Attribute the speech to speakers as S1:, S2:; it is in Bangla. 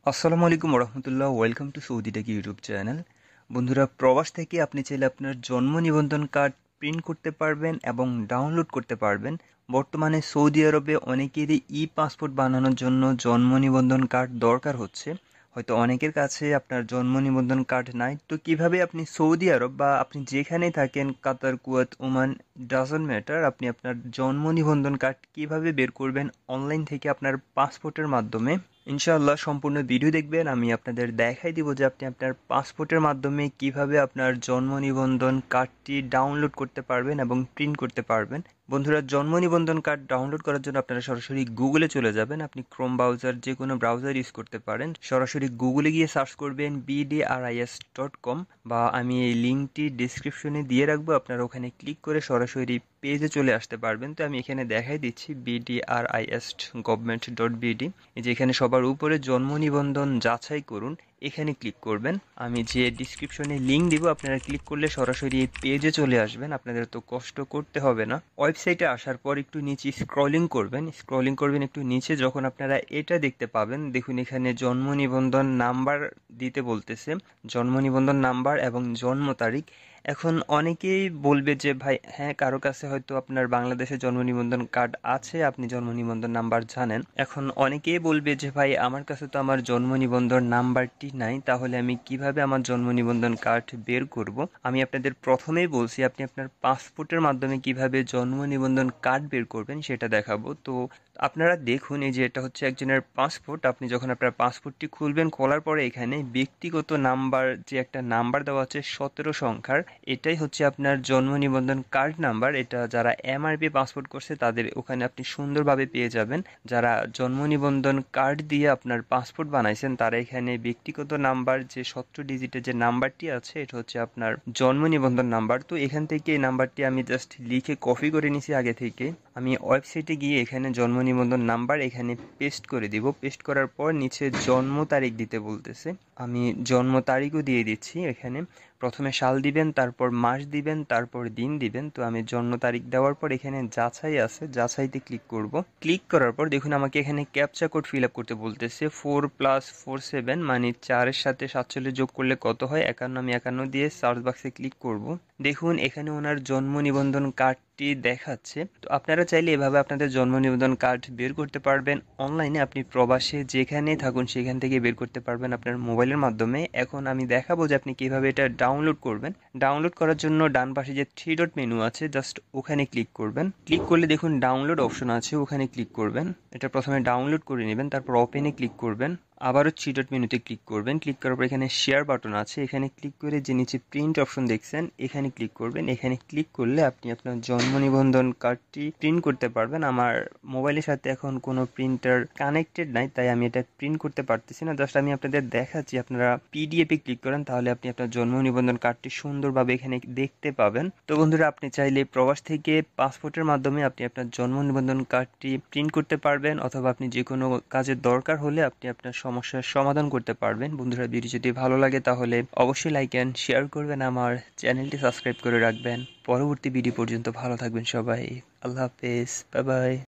S1: আসসালামু আলাইকুম রহমতুল্লাহ। Welcome to Saudi tech YouTube channel. বন্ধুরা, প্রবাস থেকে আপনি চাইলে আপনার জন্ম নিবন্ধন কার্ড প্রিন্ট করতে পারবেন এবং ডাউনলোড করতে পারবেন। বর্তমানে সৌদি আরবে অনেকেরই পাসপোর্ট বানানোর জন্য জন্ম নিবন্ধন কার্ড দরকার হচ্ছে। হয়তো অনেকের কাছে আপনার জন্ম নিবন্ধন কার্ড নাই, তো কিভাবে আপনি সৌদি আরব বা আপনি যেখানেই থাকেন, Qatar, Kuwait, Oman, doesn't matter, আপনি আপনার জন্ম নিবন্ধন কার্ড কিভাবে বের করবেন অনলাইন থেকে আপনার পাসপোর্টের মাধ্যমে। ইনশাআল্লাহ সম্পূর্ণ ভিডিও দেখবেন। আমি আপনাদের দেখাই দিব যে আপনি আপনার পাসপোর্টের মাধ্যমে কিভাবে আপনার জন্ম নিবন্ধন কার্ডটি ডাউনলোড করতে পারবেন এবং প্রিন্ট করতে পারবেন। বন্ধুরা, জন্ম নিবন্ধন কার্ড ডাউনলোড করার জন্য আপনারা সরাসরি গুগলে চলে যাবেন। আপনি ক্রোম ব্রাউজার, যে কোনো ব্রাউজার ইউজ করতে পারেন। সরাসরি গুগলে গিয়ে সার্চ করবেন bdris.com, বা আমি এই লিঙ্কটি ডিসক্রিপশনে দিয়ে রাখবো। আপনারা ওখানে ক্লিক করে সরাসরি পেজে চলে আসতে পারবেন। তো আমি এখানে দেখাই দিচ্ছি bdris.government.bd। এই যে এখানে সবার উপরে জন্ম নিবন্ধন যাচাই করুন, এখানে ক্লিক করবেন। আমি যে ডিসক্রিপশনে লিঙ্ক দিব, আপনারা ক্লিক করলে সরাসরি এই পেজে চলে আসবেন। আপনাদের তো কষ্ট করতে হবে না। ওয়েবসাইটে আসার পর একটু নিচে স্ক্রলিং করবেন একটু নিচে। যখন আপনারা এটা দেখতে পাবেন, দেখুন এখানে জন্ম নিবন্ধন নাম্বার দিতে বলতেছে, জন্ম নিবন্ধন নাম্বার এবং জন্ম তারিখ। এখন অনেকেই বলবে যে ভাই, হ্যাঁ, কারো কাছে হয়তো আপনার বাংলাদেশের জন্ম নিবন্ধন কার্ড আছে, আপনি জন্ম নিবন্ধন নাম্বার জানেন। এখন অনেকেই বলবে যে ভাই, আমার কাছে তো আমার জন্ম নিবন্ধন নাম্বারটি নাই, তাহলে আমি কিভাবে আমার জন্ম নিবন্ধন কার্ড বের করব। আমি আপনাদের প্রথমেই বলছি, আপনি আপনার পাসপোর্টের মাধ্যমে কিভাবে জন্ম নিবন্ধন কার্ড বের করবেন সেটা দেখাবো। তো আপনারা দেখুন, এই যে এটা হচ্ছে একজনের পাসপোর্ট। আপনি যখন আপনার পাসপোর্টটি খুলবেন, খোলার পরে এখানে ব্যক্তিগত নাম্বার, যে একটা নাম্বার দেওয়া আছে 17 সংখ্যার, এটাই হচ্ছে আপনার জন্ম নিবন্ধন কার্ড নাম্বার। এটা যারা এমআরপি পাসপোর্ট করছে তাদের ওখানে আপনি সুন্দরভাবে পেয়ে যাবেন। যারা জন্ম নিবন্ধন কার্ড দিয়ে আপনার পাসপোর্ট বানাইছেন, তারা এখানে ব্যক্তিগত নাম্বার, যে 17 ডিজিটের যে নাম্বারটি আছে, এটা হচ্ছে আপনার জন্ম নিবন্ধন নাম্বার। তো এখান থেকে এই নাম্বারটি আমি জাস্ট লিখে কপি করে নিছি আগে থেকে। আমি ওয়েবসাইটে গিয়ে এখানে জন্ম নিবন্ধন নাম্বার এখানে পেস্ট করে দিব। পেস্ট করার পর নিচে জন্ম তারিখ দিতে বলতেছে, আমি জন্ম তারিখও দিয়ে দিচ্ছি। এখানে প্রথমে সাল দিবেন, তারপর মাস দিবেন, তারপর দিন দিবেন। তো আমি জন্ম তারিখ দেওয়ার পর এখানে যাচাই আছে, যাচাইতে ক্লিক করব। ক্লিক করার পর দেখুন আমাকে এখানে ক্যাপচা কোড ফিল আপ করতে বলতেছে। 4+47 মানে 4-এর সাথে 47 যোগ করলে কত হয় 51। আমি 51 দিয়ে সার্চ বক্সে ক্লিক করব। দেখুন এখানে ওনার জন্ম নিবন্ধন কার্ডটি দেখাচ্ছে। তো আপনারা চাইলে এভাবে আপনাদের জন্ম নিবন্ধন কার্ড বের করতে পারবেন অনলাইনে। আপনি প্রবাসে যেখানে থাকুন সেখান থেকে বের করতে পারবেন আপনার মোবাইলের মাধ্যমে। এখন আমি দেখাবো যে আপনি কিভাবে এটা ডাউনলোড করবেন। ডাউনলোড করার জন্য ডান পাশে যে 3 ডট মেনু আছে, জাস্ট ওখানে ক্লিক করবেন। ক্লিক করলে দেখুন ডাউনলোড অপশন আছে, ওখানে ক্লিক করবেন। এটা প্রথমে ডাউনলোড করে নেবেন, তারপর ওপেনে ক্লিক করবেন। আবারও 3 ডট মেনুতে ক্লিক করবেন। ক্লিক করার পর এখানে শেয়ার বাটন আছে, এখানে ক্লিক করে যে নিচে প্রিন্ট অপশন দেখছেন, এখানে ক্লিক করবেন। এখানে ক্লিক করলে আপনি আপনার জন্ম নিবন্ধন কার্ডটি প্রিন্ট করতে পারবেন। আমার মোবাইলের সাথে এখন কোনো প্রিন্টার কানেক্টেড নাই, তাই আমি এটা প্রিন্ট করতে পারতেছি না। জাস্ট আমি আপনাদের দেখাচ্ছি, আপনারা পিডিএফে ক্লিক করেন, তাহলে আপনি আপনার জন্ম নিবন্ধন কার্ডটি সুন্দরভাবে এখানে দেখতে পাবেন। তো বন্ধুরা, আপনি চাইলে প্রবাস থেকে পাসপোর্টের মাধ্যমে আপনি আপনার জন্ম নিবন্ধন কার্ডটি প্রিন্ট করতে পারবেন, অথবা আপনি যে কোনো কাজের দরকার হলে আপনি আপনার সমস্যার সমাধান করতে পারবেন। বন্ধুরা, ভিডিও যদি ভালো লাগে তাহলে অবশ্যই লাইক অ্যান্ড শেয়ার করবেন, আমার চ্যানেলটি সাবস্ক্রাইব করে রাখবেন। পরবর্তী ভিডিও পর্যন্ত ভালো থাকবেন সবাই। আল্লাহ হাফেজ, বাই বাই।